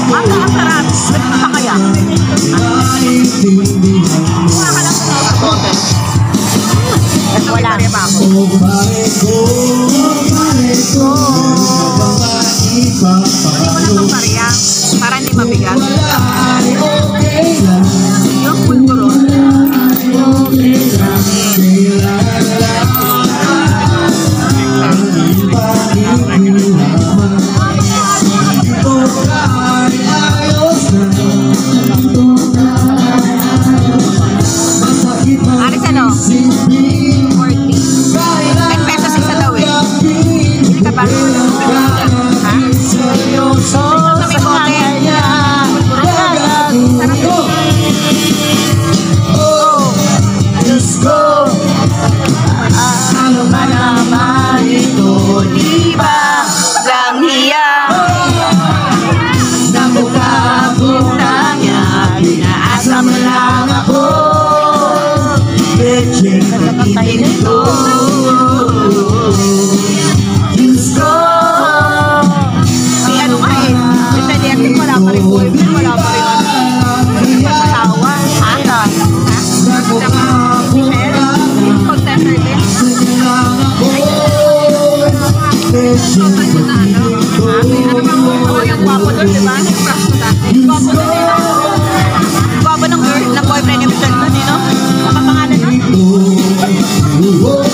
Ang sarap. Ano kaya? Kuha ka lang sa hotel. Wala. Wala pang Pare para hindi mabigat. Yung Foodcourt. Aris ano? 40. 10 pesos isa daw eh. Hindi ka ba? Ha? Sabi ko kaya. Diyos ko, ano ba naman ito? Di ba lang hiya? Nabuka-buka niya, inaasa mo lang ako. Pagkakatayin ko, Diyos ko. May ano ka eh, may pediatric, wala pa rin boyfriend, wala pa rin pag-asawa. Ha? Michelle, contender din. Yung gwapo doon, diba? Gwapo doon eh. Gwapo ng boyfriend ni Michelle doon eh, no? Ang pangalan nun?